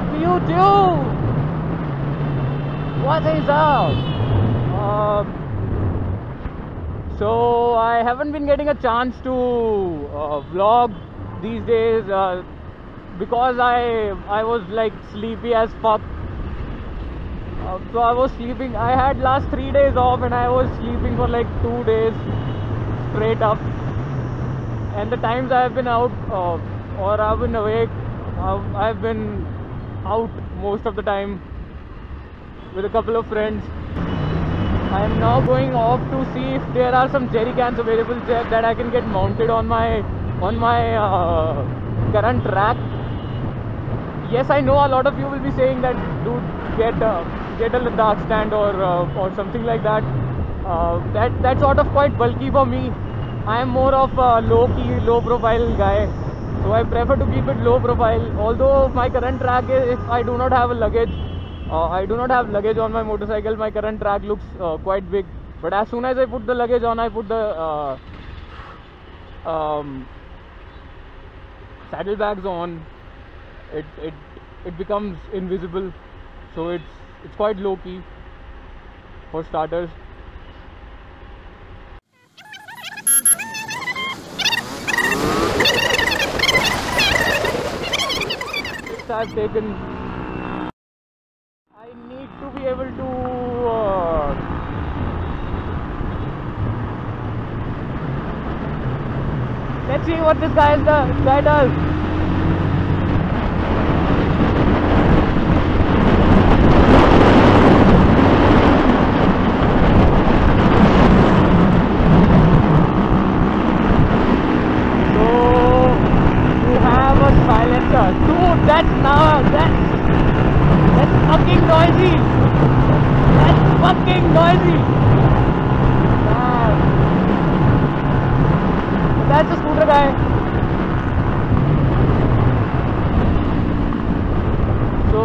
Fuck you too! What is up? So I haven't been getting a chance to vlog these days because I was like sleepy as fuck. So I was sleeping. I had last 3 days off and I was sleeping for like 2 days straight up. And the times I have been out or I've been awake, I've been out most of the time with a couple of friends. I am now going off to see if there are some jerry cans available there that I can get mounted on my current rack. Yes, I know a lot of you will be saying that, dude, get a dark stand or something like that. That's sort of quite bulky for me. I am more of a low-key, low-profile guy, so I prefer to keep it low profile. Although my current rack is, if I do not have a luggage, I do not have luggage on my motorcycle, my current rack looks quite big. But as soon as I put the luggage on, I put the saddlebags on, it becomes invisible. So it's quite low key for starters. I've taken. I need to be able to let's see what this guy does. Dude, that's fucking noisy. That's fucking noisy. Man. That's the scooter guy. So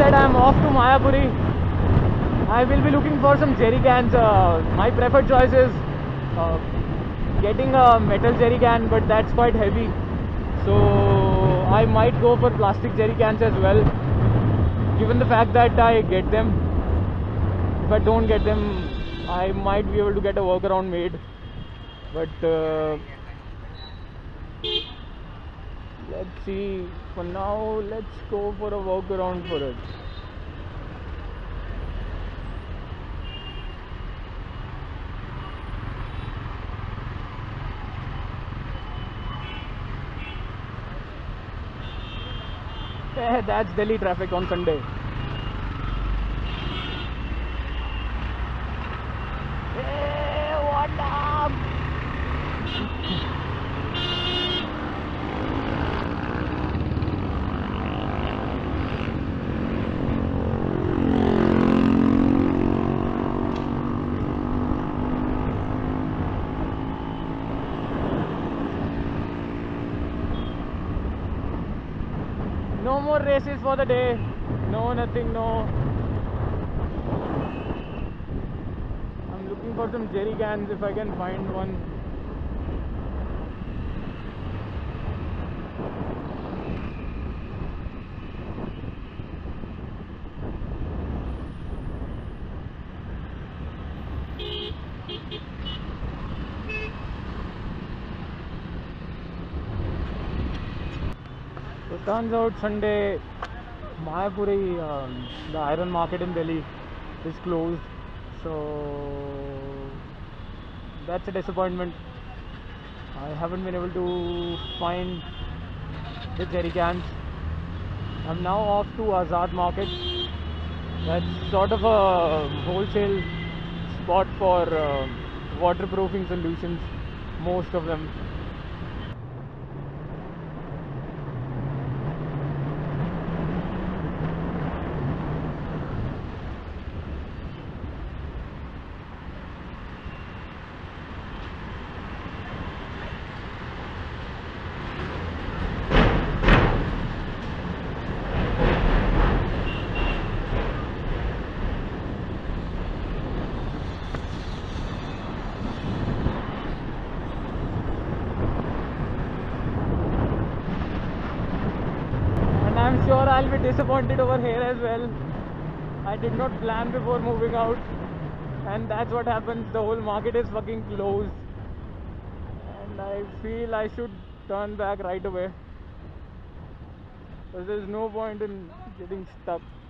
said, I am off to Mayapuri. I will be looking for some jerry cans. My preferred choice is getting a metal jerry can, but that's quite heavy. So I might go for plastic jerry cans as well, given the fact that I get them. If I don't get them, I might be able to get a workaround made. But let's see. For now, let's go for a workaround for it. That's Delhi traffic on Sunday. Hey, what up? No more races for the day. No, nothing, no. I'm looking for some jerry cans if I can find one. So turns out Sunday, Mayapuri, the iron market in Delhi, is closed. So that's a disappointment. I haven't been able to find the jerry cans. I'm now off to Azad Market. That's sort of a wholesale spot for waterproofing solutions, most of them. I'm sure I'll be disappointed over here as well. I did not plan before moving out, and that's what happens. The whole market is fucking closed, and I feel I should turn back right away, because there's no point in getting stuck.